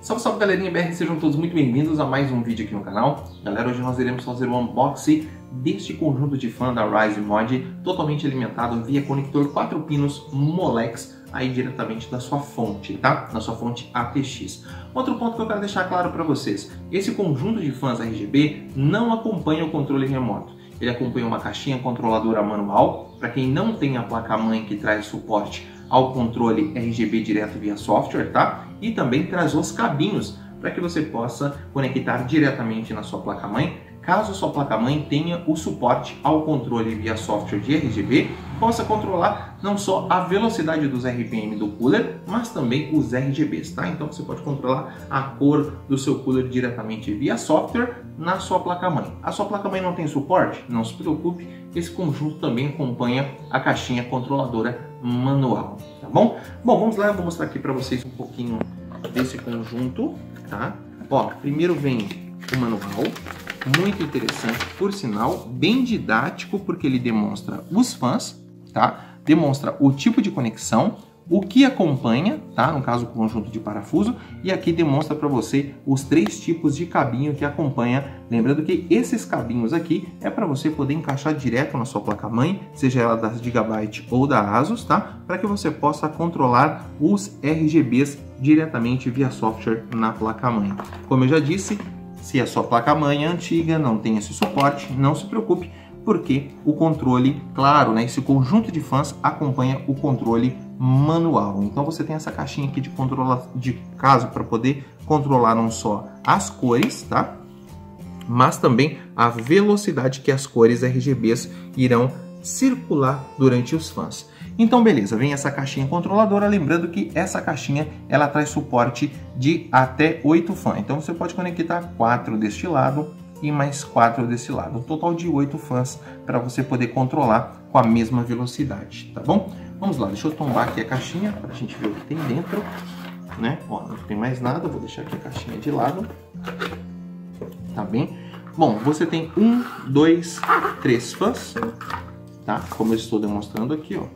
Salve, salve galerinha BR, sejam todos muito bem-vindos a mais um vídeo aqui no canal. Galera, hoje nós iremos fazer um unboxing deste conjunto de fã da Rise Mod, totalmente alimentado via conector 4 pinos Molex, aí diretamente da sua fonte, tá? Na sua fonte ATX. Outro ponto que eu quero deixar claro para vocês, esse conjunto de fãs RGB não acompanha o controle remoto. Ele acompanha uma caixinha controladora manual, para quem não tem a placa-mãe que traz suporte ao controle RGB direto via software, tá? E também traz os cabinhos para que você possa conectar diretamente na sua placa-mãe, caso sua placa-mãe tenha o suporte ao controle via software de RGB, possa controlar não só a velocidade dos RPM do cooler, mas também os RGBs, tá? Então você pode controlar a cor do seu cooler diretamente via software na sua placa-mãe. A sua placa-mãe não tem suporte? Não se preocupe, esse conjunto também acompanha a caixinha controladora manual, tá bom? Bom, vamos lá, eu vou mostrar aqui para vocês um pouquinho desse conjunto, tá? Ó, primeiro vem o manual, muito interessante, por sinal, bem didático, porque ele demonstra os fãs, tá? Demonstra o tipo de conexão, o que acompanha, tá? No caso, o conjunto de parafuso, e aqui demonstra para você os 3 tipos de cabinho que acompanha. Lembrando que esses cabinhos aqui é para você poder encaixar direto na sua placa-mãe, seja ela da Gigabyte ou da Asus, tá? Para que você possa controlar os RGBs diretamente via software na placa-mãe. Como eu já disse, se a sua placa-mãe é antiga, não tem esse suporte, não se preocupe, porque o controle, claro, né, esse conjunto de fãs acompanha o controle manual. Então você tem essa caixinha aqui de caso para poder controlar não só as cores, tá? Mas também a velocidade que as cores RGBs irão circular durante os fãs. Então beleza, vem essa caixinha controladora, lembrando que essa caixinha ela traz suporte de até 8 fãs. Então você pode conectar 4 deste lado e mais 4 desse lado, um total de 8 fãs para você poder controlar com a mesma velocidade, tá bom? Vamos lá, deixa eu tombar aqui a caixinha para a gente ver o que tem dentro, né? Ó, não tem mais nada, vou deixar aqui a caixinha de lado, tá bem? Bom, você tem 1, 2, 3 fãs, tá? Como eu estou demonstrando aqui, ó.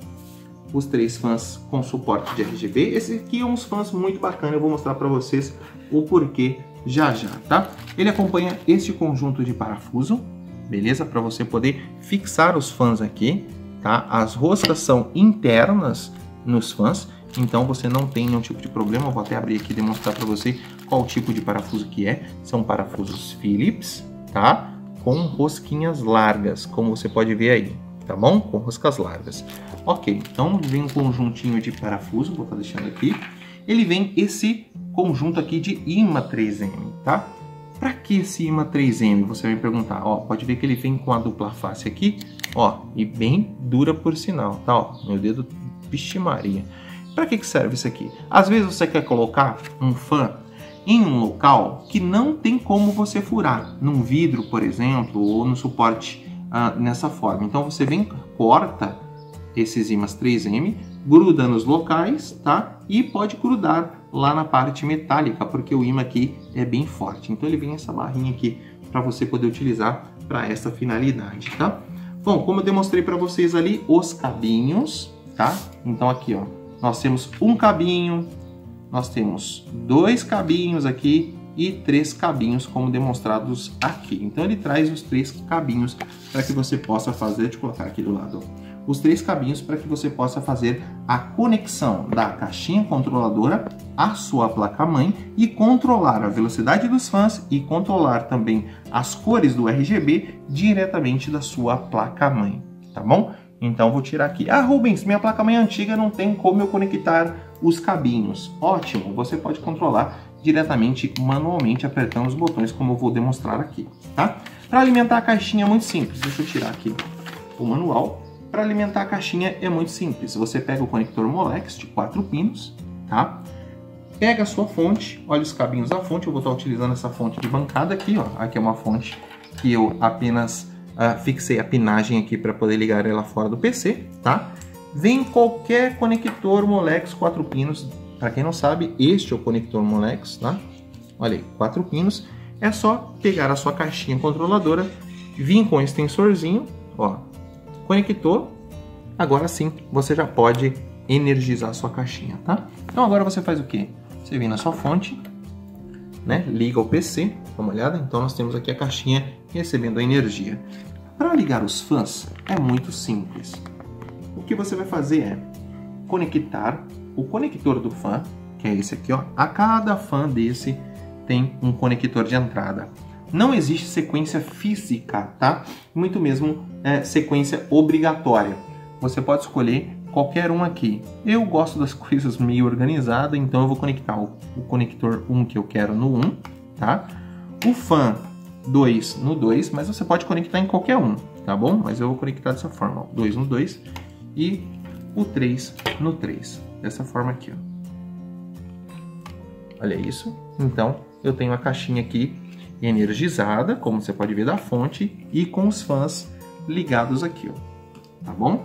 Os 3 fãs com suporte de RGB. Esse aqui é uns fãs muito bacana, eu vou mostrar para vocês o porquê já já, tá? Ele acompanha este conjunto de parafuso, beleza? Para você poder fixar os fãs aqui, tá? As roscas são internas nos fãs, então você não tem nenhum tipo de problema. Eu vou até abrir aqui e demonstrar para você qual tipo de parafuso que é. São parafusos Phillips, tá? Com rosquinhas largas, como você pode ver aí, tá bom? Com roscas largas. Ok, então vem um conjuntinho de parafuso, vou estar deixando aqui. Ele vem esse conjunto aqui de imã 3M, tá? Para que esse imã 3M? Você vai me perguntar. Ó, pode ver que ele vem com a dupla face aqui, ó, e bem dura por sinal, tá? Ó, meu dedo, vixe Maria. Para que serve isso aqui? Às vezes você quer colocar um fã em um local que não tem como você furar, num vidro, por exemplo, ou no suporte nessa forma. Então você vem, corta esses imãs 3M, gruda nos locais, tá? E pode grudar lá na parte metálica, porque o imã aqui é bem forte. Então ele vem essa barrinha aqui para você poder utilizar para essa finalidade, tá? Bom, como eu demonstrei para vocês ali, os cabinhos, tá? Então aqui, ó, nós temos um cabinho, nós temos 2 cabinhos aqui e 3 cabinhos como demonstrados aqui. Então ele traz os 3 cabinhos para que você possa fazer, deixa eu colocar aqui do lado, ó, os 3 cabinhos para que você possa fazer a conexão da caixinha controladora à sua placa-mãe e controlar a velocidade dos fãs e controlar também as cores do RGB diretamente da sua placa-mãe, tá bom? Então vou tirar aqui. Ah, Rubens, minha placa-mãe antiga não tem como eu conectar os cabinhos. Ótimo, você pode controlar diretamente manualmente apertando os botões, como eu vou demonstrar aqui, tá? Para alimentar a caixinha é muito simples. Deixa eu tirar aqui o manual. Para alimentar a caixinha é muito simples. Você pega o conector Molex de 4 pinos, tá? Pega a sua fonte, olha os cabinhos da fonte. Eu vou estar utilizando essa fonte de bancada aqui, ó. Aqui é uma fonte que eu apenas fixei a pinagem aqui para poder ligar ela fora do PC, tá? Vem qualquer conector Molex 4 pinos. Para quem não sabe, este é o conector Molex, tá? Olha aí, 4 pinos. É só pegar a sua caixinha controladora, vir com o extensorzinho, ó, conectou, agora sim você já pode energizar a sua caixinha, tá? Então agora você faz o quê? Você vem na sua fonte, né? Liga o PC, dá uma olhada. Então nós temos aqui a caixinha recebendo a energia. Para ligar os fãs é muito simples. O que você vai fazer é conectar o conector do fã, que é esse aqui, ó. A cada fã desse tem um conector de entrada. Não existe sequência física, tá? Muito mesmo sequência obrigatória. Você pode escolher qualquer um aqui. Eu gosto das coisas meio organizadas, então eu vou conectar o conector 1 que eu quero no 1, tá? O fã 2 no 2, mas você pode conectar em qualquer um, tá bom? Mas eu vou conectar dessa forma, ó, 2 no 2 e o 3 no 3, dessa forma aqui, ó. Olha isso. Então, eu tenho a caixinha aqui energizada, como você pode ver da fonte, e com os fãs ligados aqui, ó. Tá bom?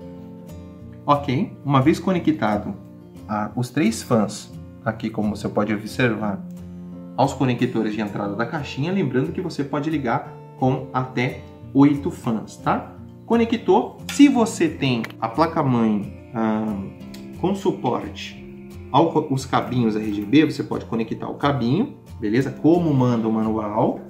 Ok, uma vez conectado os 3 fãs, aqui como você pode observar, aos conectores de entrada da caixinha, lembrando que você pode ligar com até 8 fãs, tá? Conectou, se você tem a placa-mãe com suporte aos cabinhos RGB, você pode conectar o cabinho, beleza? Como manda o manual,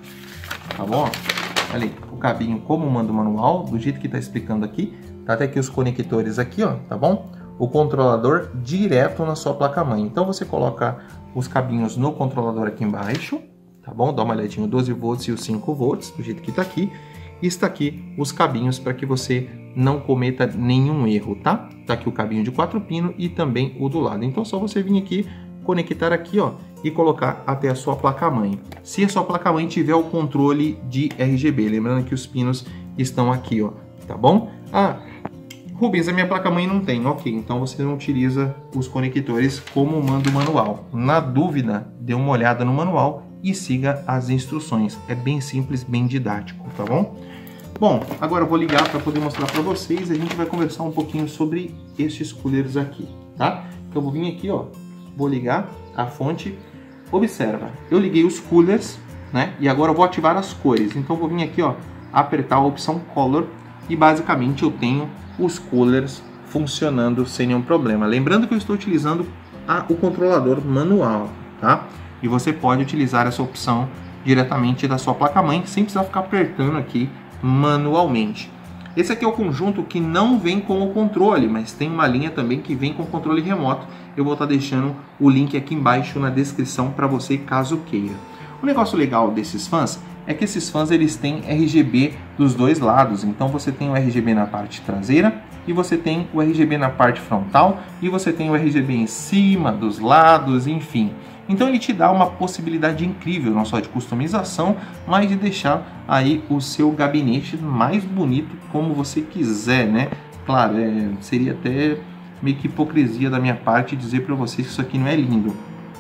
tá bom? Olha aí, o cabinho como manda o manual, do jeito que está explicando aqui. Tá até aqui os conectores aqui, ó, tá bom? O controlador direto na sua placa-mãe. Então você coloca os cabinhos no controlador aqui embaixo, tá bom? Dá uma olhadinha, o 12 volts e os 5 volts, do jeito que tá aqui. E está aqui os cabinhos para que você não cometa nenhum erro, tá? Tá aqui o cabinho de 4 pinos e também o do lado. Então é só você vir aqui, conectar aqui, ó, e colocar até a sua placa-mãe. Se a sua placa-mãe tiver o controle de RGB, lembrando que os pinos estão aqui, ó, tá bom? Ah, Rubens, a minha placa-mãe não tem. Ok, então você não utiliza os conectores como manda o manual. Na dúvida, dê uma olhada no manual e siga as instruções. É bem simples, bem didático, tá bom? Bom, agora eu vou ligar para poder mostrar para vocês. A gente vai conversar um pouquinho sobre estes coolers aqui, tá? Então eu vou vir aqui, ó, vou ligar a fonte. Observa, eu liguei os coolers, né? E agora eu vou ativar as cores. Então eu vou vir aqui, ó, apertar a opção Color e basicamente eu tenho os coolers funcionando sem nenhum problema. Lembrando que eu estou utilizando o controlador manual, tá? E você pode utilizar essa opção diretamente da sua placa-mãe, sem precisar ficar apertando aqui manualmente. Esse aqui é o conjunto que não vem com o controle, mas tem uma linha também que vem com o controle remoto. Eu vou estar deixando o link aqui embaixo na descrição para você, caso queira. O negócio legal desses fãs é que esses fãs eles têm RGB dos dois lados. Então você tem o RGB na parte traseira e você tem o RGB na parte frontal e você tem o RGB em cima, dos lados, enfim. Então ele te dá uma possibilidade incrível, não só de customização, mas de deixar aí o seu gabinete mais bonito como você quiser, né? Claro, seria até meio que hipocrisia da minha parte dizer para vocês que isso aqui não é lindo.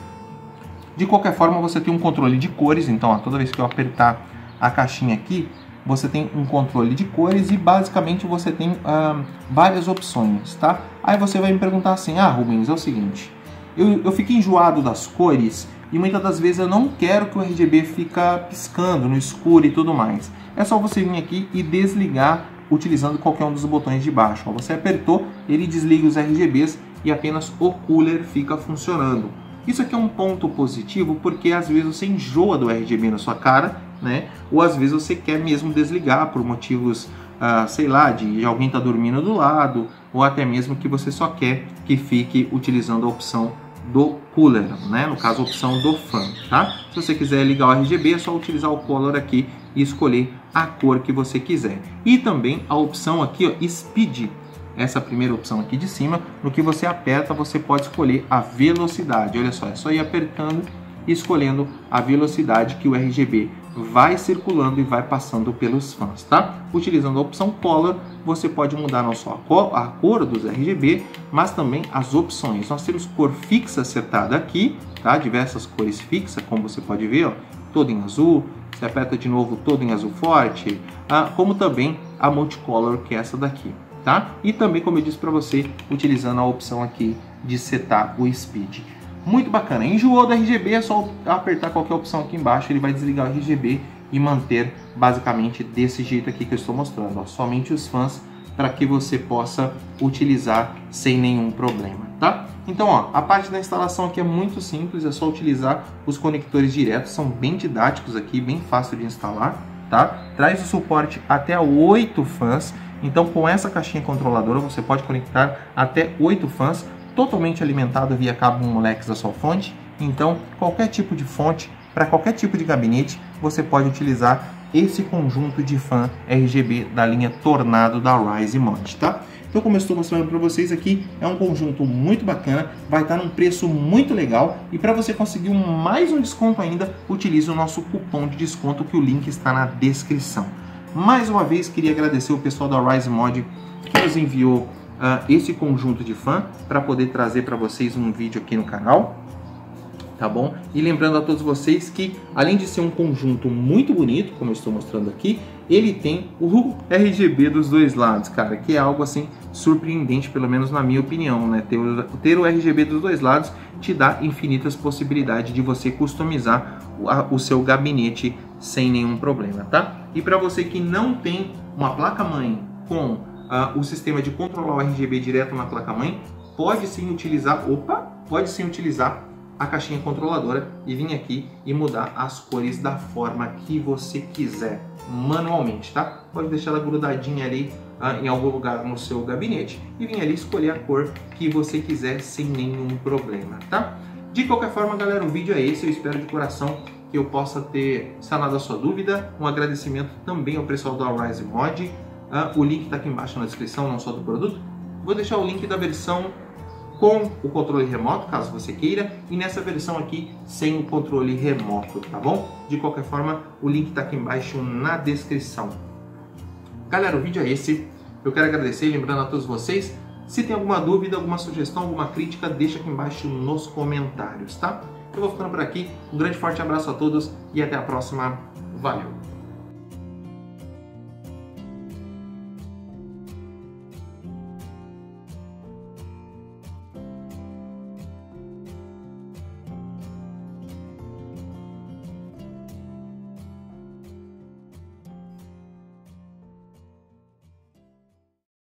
De qualquer forma, você tem um controle de cores, então ó, toda vez que eu apertar a caixinha aqui, você tem um controle de cores e basicamente você tem várias opções, tá? Aí você vai me perguntar assim, Rubens, é o seguinte, eu fico enjoado das cores e muitas das vezes eu não quero que o RGB fica piscando no escuro e tudo mais. É só você vir aqui e desligar utilizando qualquer um dos botões de baixo. Ó, você apertou, ele desliga os RGBs e apenas o cooler fica funcionando. Isso aqui é um ponto positivo porque às vezes você enjoa do RGB na sua cara, né? Ou às vezes você quer mesmo desligar por motivos, sei lá, de alguém estar dormindo do lado, ou até mesmo que você só quer que fique utilizando a opção do cooler, né? No caso, a opção do fã, tá? Se você quiser ligar o RGB, é só utilizar o color aqui e escolher a cor que você quiser. E também a opção aqui, ó, Speed. Essa primeira opção aqui de cima, no que você aperta, você pode escolher a velocidade. Olha só, é só ir apertando e escolhendo a velocidade que o RGB vai circulando e vai passando pelos fãs, tá? Utilizando a opção Color, você pode mudar não só a cor dos RGB, mas também as opções. Nós temos cor fixa acertada aqui, tá? Diversas cores fixas, como você pode ver, ó, todo em azul. Você aperta de novo, todo em azul forte, como também a Multicolor, que é essa daqui. Tá? E também, como eu disse para você, utilizando a opção aqui de setar o Speed. Muito bacana. Enjoou do RGB, é só apertar qualquer opção aqui embaixo, ele vai desligar o RGB e manter basicamente desse jeito aqui que eu estou mostrando. Ó, somente os fãs para que você possa utilizar sem nenhum problema, tá? Então, ó, a parte da instalação aqui é muito simples, é só utilizar os conectores diretos, são bem didáticos aqui, bem fácil de instalar, tá? Traz o suporte até 8 fãs, então com essa caixinha controladora você pode conectar até 8 fãs, totalmente alimentado via cabo Molex da sua fonte. Então, qualquer tipo de fonte, para qualquer tipo de gabinete, você pode utilizar esse conjunto de fã RGB da linha Tornado da Rise Mod, tá? Então, como eu estou mostrando para vocês aqui, é um conjunto muito bacana, vai estar num preço muito legal, e para você conseguir mais um desconto ainda, utilize o nosso cupom de desconto, que o link está na descrição. Mais uma vez, queria agradecer o pessoal da Rise Mod que nos enviou esse conjunto de fã para poder trazer para vocês um vídeo aqui no canal. Tá bom? E lembrando a todos vocês que, além de ser um conjunto muito bonito, como eu estou mostrando aqui, ele tem o RGB dos dois lados, cara, que é algo assim surpreendente, pelo menos na minha opinião, né? Ter o RGB dos dois lados te dá infinitas possibilidades de você customizar o seu gabinete sem nenhum problema, tá? E para você que não tem uma placa-mãe com o sistema de controlar o RGB direto na placa-mãe, pode sim utilizar a caixinha controladora e vir aqui e mudar as cores da forma que você quiser manualmente, tá? Pode deixar ela grudadinha ali em algum lugar no seu gabinete e vir ali escolher a cor que você quiser sem nenhum problema, tá? De qualquer forma, galera, o vídeo é esse. Eu espero de coração que eu possa ter sanado a sua dúvida. Um agradecimento também ao pessoal da Rise Mod. O link está aqui embaixo na descrição, não só do produto. Vou deixar o link da versão com o controle remoto, caso você queira, e nessa versão aqui sem o controle remoto, tá bom? De qualquer forma, o link está aqui embaixo na descrição. Galera, o vídeo é esse. Eu quero agradecer, lembrando a todos vocês, se tem alguma dúvida, alguma sugestão, alguma crítica, deixa aqui embaixo nos comentários, tá? Eu vou ficando por aqui. Um grande forte abraço a todos e até a próxima. Valeu!